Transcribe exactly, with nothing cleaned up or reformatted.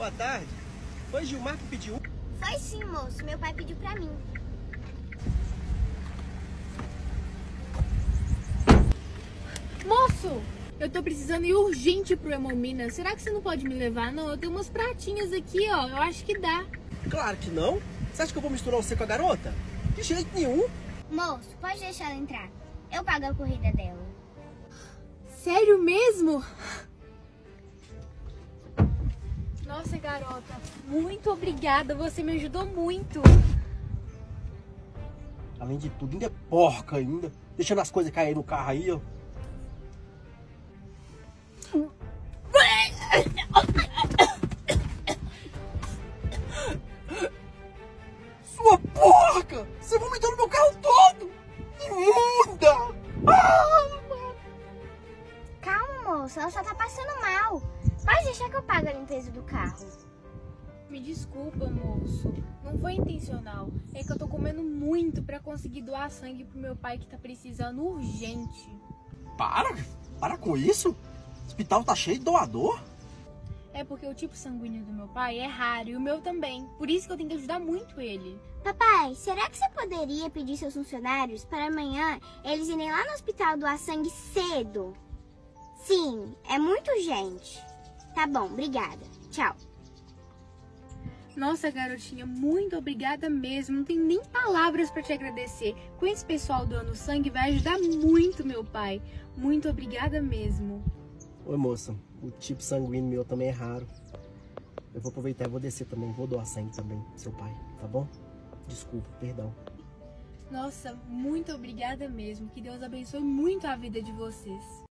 Boa tarde. Foi Gilmar que pediu? Foi sim, moço. Meu pai pediu pra mim. Moço, eu tô precisando ir urgente pro Hemominas. Será que você não pode me levar? Não, eu tenho umas pratinhas aqui, ó. Eu acho que dá. Claro que não. Você acha que eu vou misturar você com a garota? De jeito nenhum. Moço, pode deixar ela entrar. Eu pago a corrida dela. Sério mesmo? Nossa, garota, muito obrigada. Você me ajudou muito. Além de tudo, ainda é porca ainda. Deixando as coisas cair no carro aí, ó. Sua porca! Você vomitou no meu carro todo! Imunda! Ah! Calma, moço. Ela só tá passando mal. Pode deixar que eu pago a limpeza do carro. Me desculpa, moço. Não foi intencional. É que eu tô comendo muito pra conseguir doar sangue pro meu pai que tá precisando urgente. Para! Para com isso! O hospital tá cheio de doador. É porque o tipo sanguíneo do meu pai é raro e o meu também. Por isso que eu tenho que ajudar muito ele. Papai, será que você poderia pedir seus funcionários para amanhã eles irem lá no hospital doar sangue cedo? Sim, é muito urgente. Tá bom, obrigada. Tchau. Nossa, garotinha, muito obrigada mesmo. Não tem nem palavras pra te agradecer. Com esse pessoal doando sangue vai ajudar muito meu pai. Muito obrigada mesmo. Oi, moça. O tipo sanguíneo meu também é raro. Eu vou aproveitar e vou descer também. Vou doar sangue também pro seu pai, tá bom? Desculpa, perdão. Nossa, muito obrigada mesmo. Que Deus abençoe muito a vida de vocês.